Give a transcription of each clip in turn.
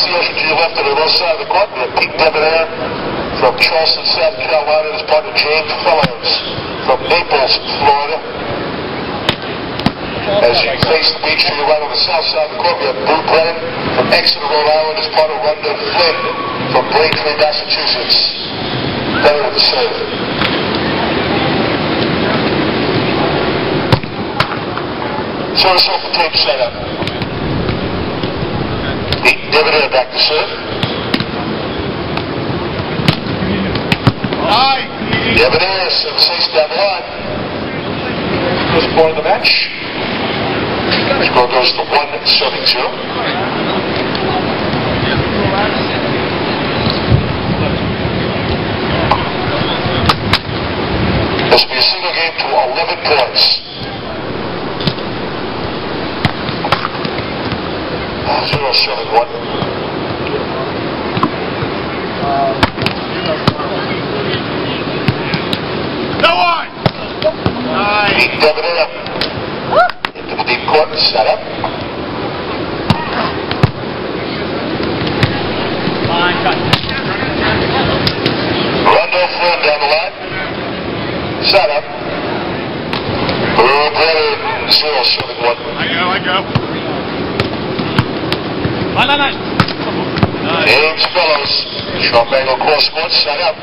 the ocean to your left on the west side of the court. We have Divenere from Charleston, South Carolina. His partner James Fellows from Naples, Florida. As you face the beach to your right on the south side of the court, we have Booh from Exeter, Rhode Island. His partner Rondeau Flynn from Braintree, Massachusetts. Better with the serve. Service off the tape setup. Divenere back to serve. Divenere, 7-6 down the line. First point of the match. Score goes to 1-7-0. This will be a single game to 11 points. 0-7-1. No one! Divenere into the deep court, set up. Rondeau Flynn down the line. Set up. Brenna 0-7-1. I go. Nice. James Fellows, sharp angle cross court, set up.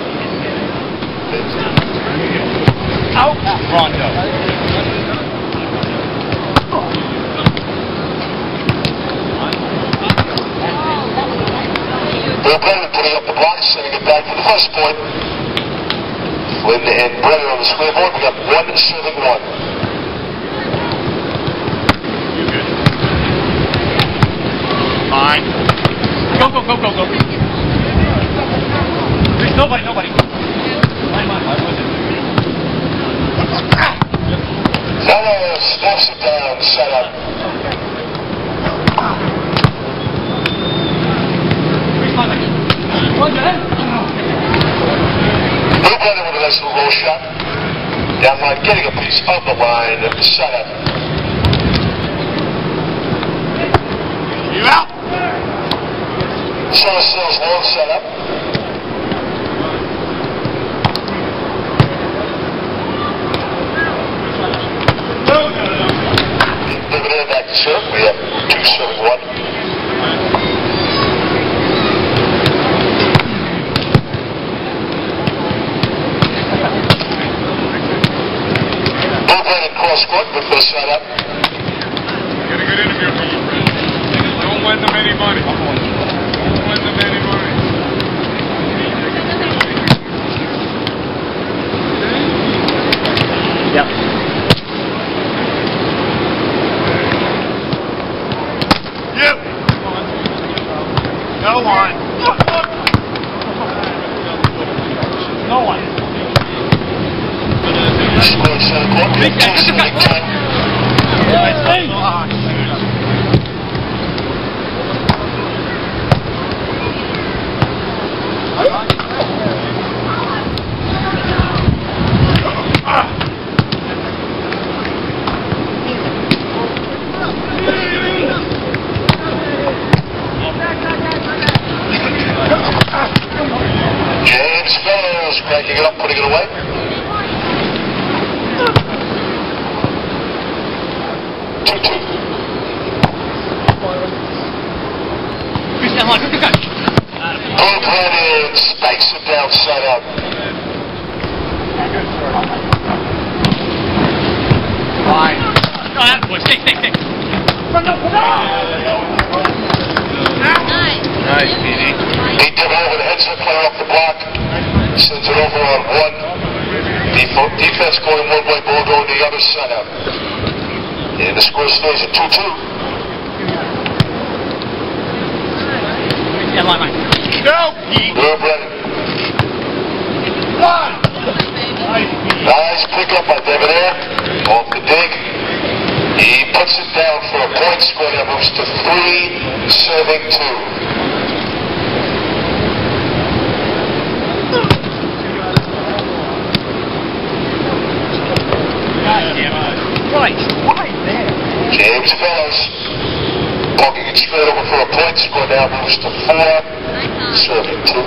Out. Rondeau. Brenna putting up the block, setting it back for the first point. Flynn and Brenna on the scoreboard. We got 1-7-1. Fine. Go. There's nobody. Fellows snaps it down, set up. Brenna with a nice little roll shot. Down line, getting a piece of the line, set up. You out. Cells long set up. Divenere back to serve. We have 2-7-1. Cross court, but first set up. Get a good interview from you, friend. Don't lend them any money. Yep. You. No one. Score center court. Big guy. James Fellows cranking it up, putting it away. Brenna spikes it down, set up. Fine. Stick. Nice, PD. He took over the heads of the player off the block. Sends it over on one. Defense going one way, ball going the other, set up. And the score stays at 2-2. Yeah, line. Go, Pete. Brenna. Nice pickup by Divenere. Off the dig. He puts it down for a point score that moves to 3-7-2. Right there. James Fellows. Poking it straight over for a point. Score now moves to 4. Serving 2.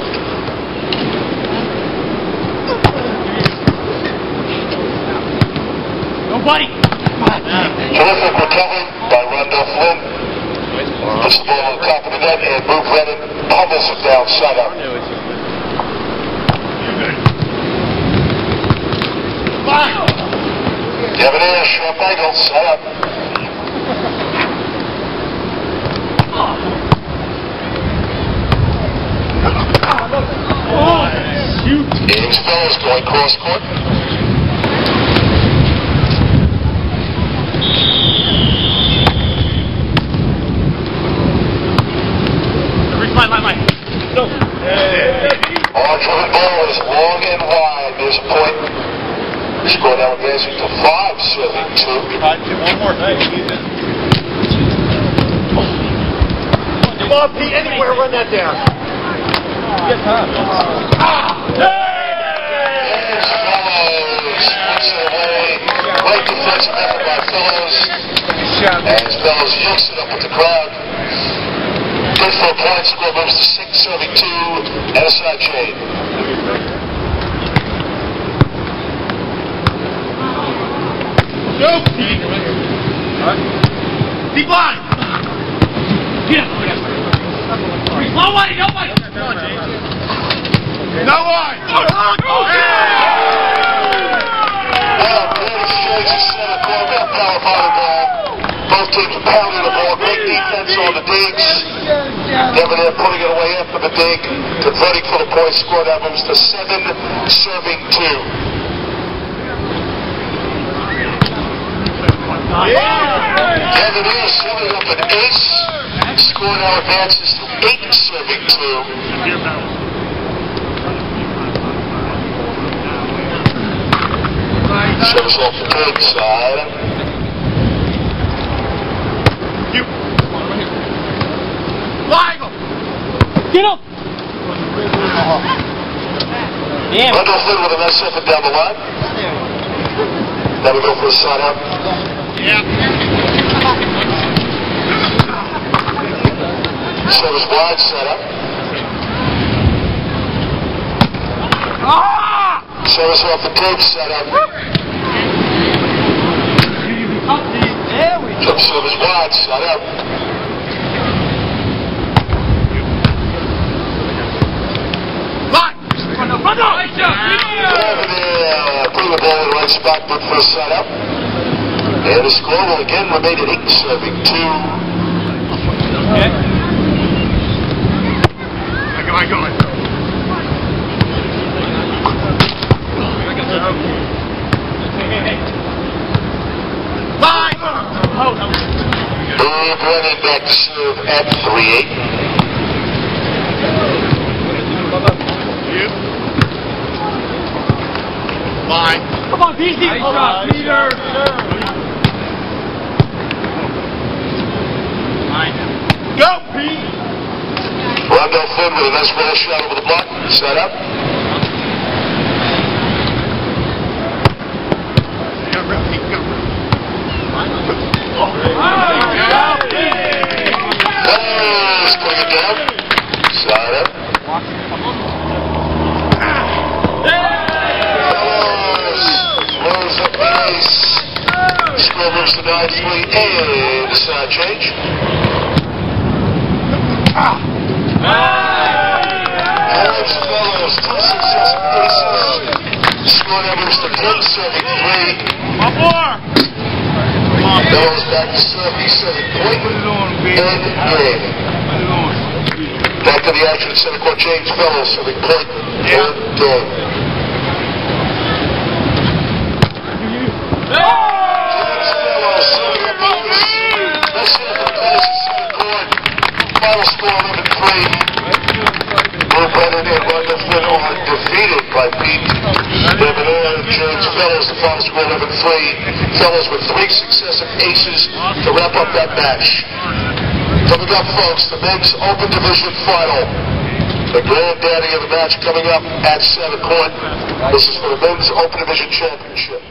Nobody! Terrific recovery by Rondeau Flynn. Puts the ball on top of the net, and Booh Brenna pummels it down side up. Divenere, short angle, side up. James Fellows going cross court. Line. Go. Driven ball is long and wide. There's a point. Score now advancing to 5, serving 2. One more. Come on, Pete, anywhere, run that down. James Fellows puts it away. Great defensive effort by Fellows. As Fellows yanks it up with the crowd. Good for a point. Score moves to 6, serving 2, and a side chain. Go, Pete. Deep line. Get up. Nobody. No one. Great exchange in center court with a power volleyball. Both teams pounding the ball. Great defense on the digs. Divenere putting it away after the dig. Converting for the point. Score now moves to 7, serving 2. Divenere serving up an ace. Score now advances to 8, serving 2. Shows off the big side. Get up! Rondeau Flynn with a nice effort down the line. Now we go for a side out. Service wide, set up. Service off the tape, set up. Jump service wide, set up. Putting the ball in the right spot, good for a set up. And the score will again remain at 8, serving 2. Okay. I go. Booh running back to serve at 3-8. Come on, BC. Peter. Go, Pete. Rondeau Flynn with a nice roll shot over the block. Set up. Putting it down. Side up. Rolls up the ice. Score moves to 9-3 and a side change. James Fellows, 2 successive aces. Score now moves to 10, serving 3. One more. Fellows back to serve, he's serving point and game. Back to the action at center court. James Fellows serving point and game. James Fellows serving up the ace. Nice hit for the pass at center court. Final score 11-3. Booh Brenna and Rondeau Flynn are defeated by Pete Divenere and James Fellows. The final score 11-3. Fellows with 3 successive aces to wrap up that match. Coming up, folks, the men's Open Division final. The granddaddy of the match coming up at center court. This is for the men's Open Division championship.